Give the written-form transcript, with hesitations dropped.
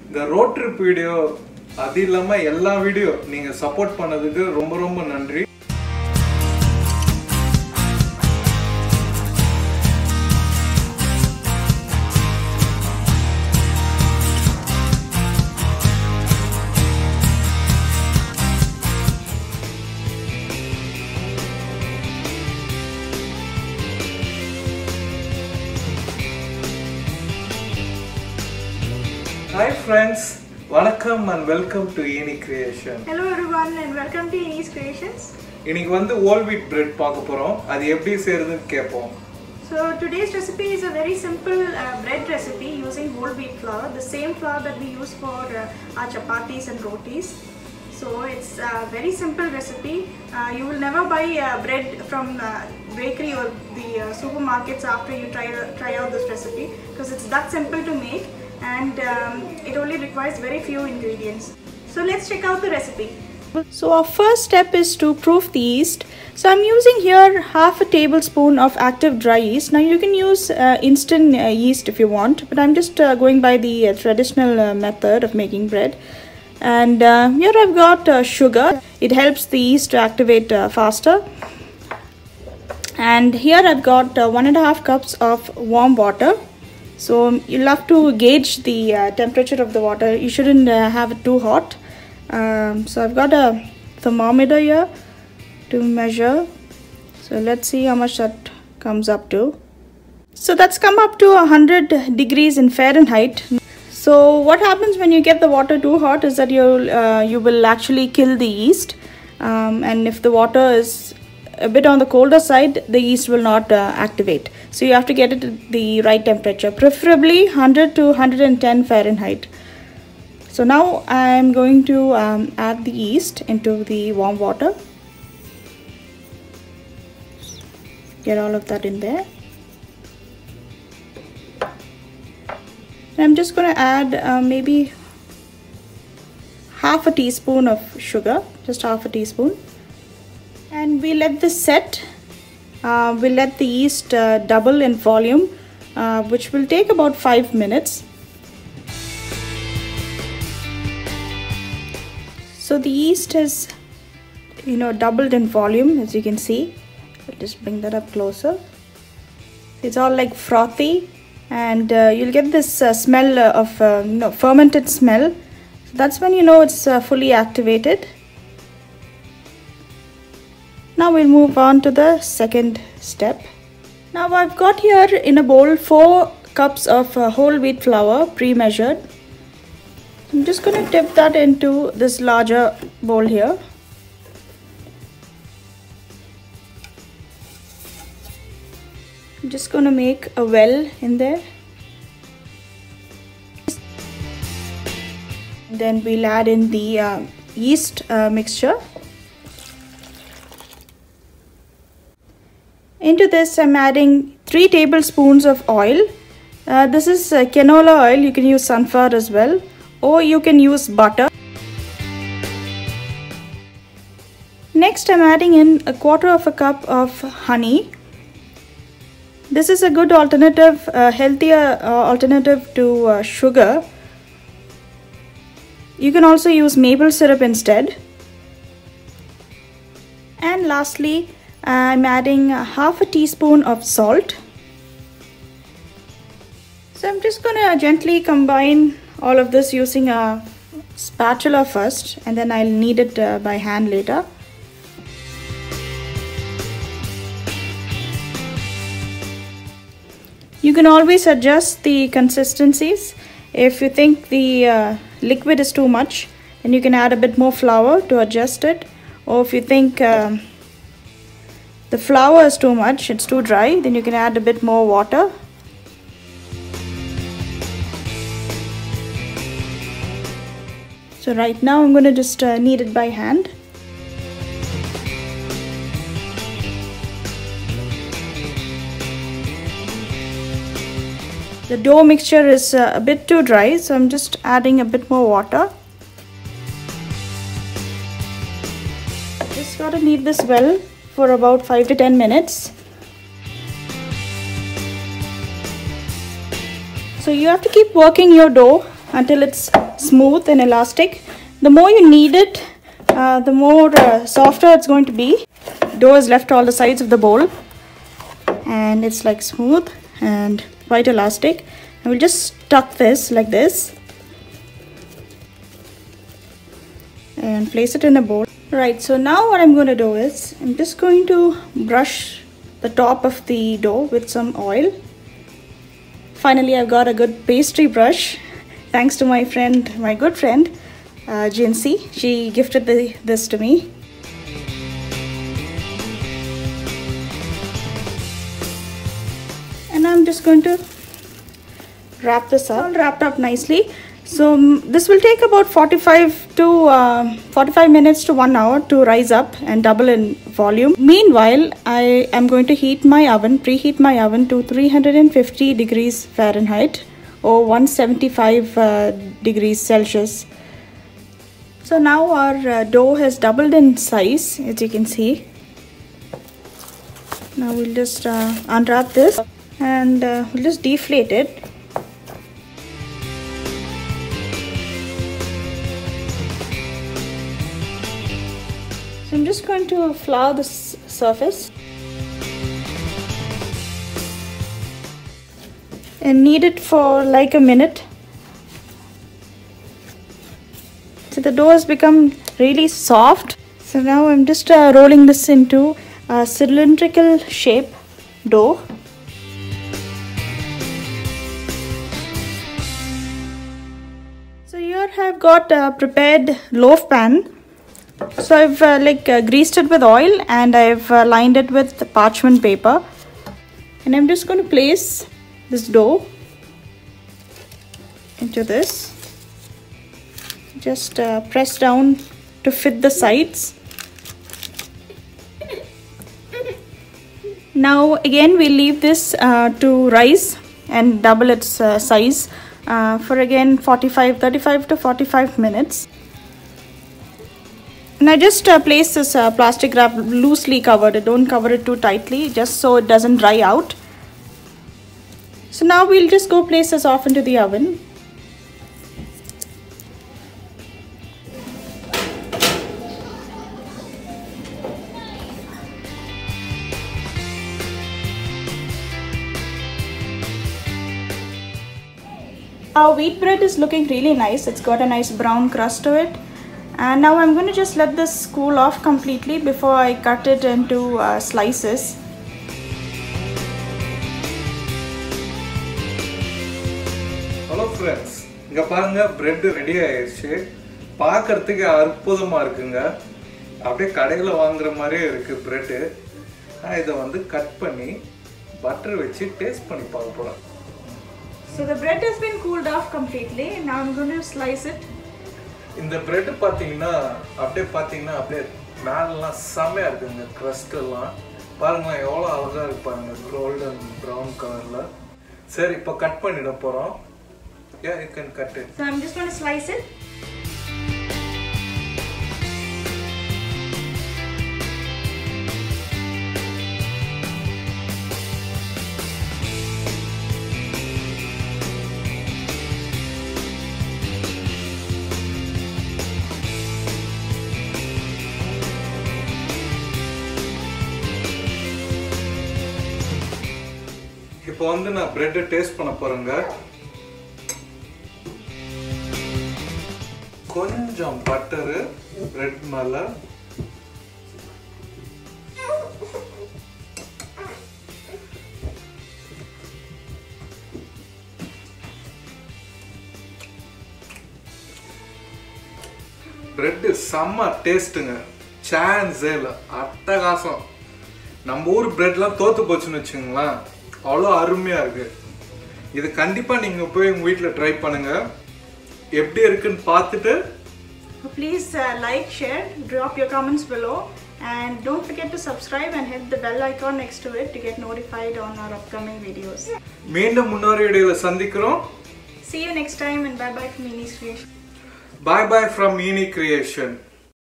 இந்த road trip video அது இல்லாம எல்லா வீடியோ நீங்க சப்போர்ட் பண்ணதுக்கு ரொம்ப ரொம்ப நன்றி. Hi friends, welcome and welcome to Eni Creation. Hello everyone and welcome to Eni's Creations. இன்னைக்கு வந்து whole wheat bread பார்க்க போறோம். அது எப்படி செய்யறதுன்னு கேட்போம். So today's recipe is a very simple bread recipe using whole wheat flour, the same flour that we use for our chapatis and rotis. So it's a very simple recipe. You will never buy bread from bakery or the supermarkets after you try out this recipe because it's that simple to make. And it only requires very few ingredients. So let's check out the recipe. So our first step is to proof the yeast. So I'm using here half a tablespoon of active dry yeast. Now you can use instant yeast if you want, but I'm just going by the traditional method of making bread. And here I've got sugar. It helps the yeast to activate faster. And here I've got 1.5 cups of warm water. So you'll have to gauge the temperature of the water. You shouldn't have it too hot. So I've got a thermometer here to measure. So let's see how much that comes up to. So that's come up to 100 degrees in Fahrenheit. So what happens when you get the water too hot is that you will actually kill the yeast. And if the water is a bit on the colder side, the yeast will not activate. So you have to get it at the right temperature, preferably 100 to 110 Fahrenheit. So now I am going to add the yeast into the warm water. Get all of that in there. And I'm just going to add maybe half a teaspoon of sugar, just half a teaspoon. And we let this set. We'll let the yeast double in volume, which will take about 5 minutes. So the yeast has, doubled in volume, as you can see. I'll just bring that up closer. It's all like frothy, and you'll get this smell of fermented smell. So that's when you know it's fully activated. Now we'll move on to the second step. Now I've got here in a bowl 4 cups of whole wheat flour pre-measured. I'm just going to dip that into this larger bowl here. I'm just going to make a well in there. Then we'll add in the yeast mixture. Into this I'm adding 3 tablespoons of oil. This is canola oil. You can use sunflower as well, or you can use butter. Next I'm adding in 1/4 cup of honey. This is a good alternative, healthier alternative to sugar. You can also use maple syrup instead. And lastly, I'm adding half a teaspoon of salt. So I'm just going to gently combine all of this using a spatula first, and then I'll knead it by hand later. You can always adjust the consistencies. If you think the liquid is too much, then you can add a bit more flour to adjust it. Or if you think the flour is too much, it's too dry, then you can add a bit more water. So right now I'm going to just knead it by hand. The dough mixture is a bit too dry, so I'm just adding a bit more water. Just got to knead this well for about 5 to 10 minutes. So you have to keep working your dough until it's smooth and elastic. The more you knead it, the more softer it's going to be. Dough is left all the sides of the bowl, and it's like smooth and quite elastic. I will just tuck this like this and place it in a bowl. Right, so now what I'm going to do is I'm just going to brush the top of the dough with some oil. Finally, I've got a good pastry brush thanks to my friend, my good friend Jincy. She gifted this to me. And I'm just going to wrap this up. All wrapped up nicely. So this will take about 45 minutes to 1 hour to rise up and double in volume. Meanwhile, I am going to preheat my oven to 350 degrees Fahrenheit or 175 degrees Celsius. So now our dough has doubled in size, as you can see. Now we'll just unwrap this and we'll just deflate it. So I'm just going to flour the surface and knead it for like a minute. So the dough has become really soft. So now I'm just rolling this into a cylindrical shape dough. So here I've got a prepared loaf pan. So I've greased it with oil and I've lined it with parchment paper. And I'm just going to place this dough into this. Just press down to fit the sides. Now again we'll leave this to rise and double its size for again 35 to 45 minutes. And I just place this plastic wrap loosely covered. Don't cover it too tightly, just so it doesn't dry out. So now we'll just go place this off into the oven. Our wheat bread is looking really nice. It's got a nice brown crust to it. And now I'm going to just let this cool off completely before I cut it into slices. Hello friends, இங்க பாருங்க bread ready ஆயிருச்சு. பார்க்கிறதுக்கு அற்புதமா இருக்குங்க. அப்படியே கடையில வாங்குற மாதிரியே இருக்கு bread. நான் இத வந்து கட் பண்ணி பட்டர் வச்சு டேஸ்ட் பண்ணி பார்க்க போறேன். So the bread has been cooled off completely. Now I'm going to slice it. இந்த பிரெட் பாத்தீங்கன்னா அப்படியே மேலெல்லாம் செமையா இருக்குங்க. crust எல்லாம் பாருங்க எவ்வளவு அழகா இருக்கு பாருங்க, கோல்டன் பிரவுன் கலர்ல. சரி இப்போ கட் பண்ணிட போறோம். Yeah, you can cut it. So I'm just going to slice it. இப்போ வந்து நான் பிரெட் டேஸ்ட் பண்ண போறேங்க. கொஞ்சம் பட்டர் பிரெட் மேல, பிரெட் செம்ம டேஸ்ட்டுங்க. சான்ஸே இல்லை, அட்டகாசம். நம்ம ஊர் பிரெட்லாம் தோத்து போச்சுன்னு வச்சுங்களேன், அவ்வளோ அருமையாக இருக்கு. இது கண்டிப்பாக நீங்கள் போய் உங்கள் வீட்டில் ட்ரை பண்ணுங்க. எப்படி இருக்குன்னு பார்த்துட்டு please like, share, drop your comments below, and don't forget to subscribe and hit the bell icon next to it to get notified on our upcoming videos. மீண்டும் முன்னொரு வீடியோவில் சந்திக்கிறோம். See you next time and bye bye from Ini's Creation. Bye bye from Ini Creation.